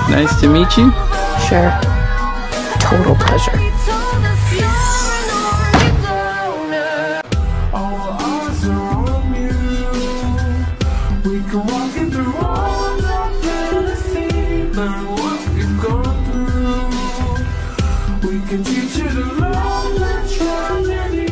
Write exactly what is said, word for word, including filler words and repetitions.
Nice to meet you. Sure. Total pleasure. We can walk it through all the fantasy, learn what we've gone through. We can teach you to love the tragedy.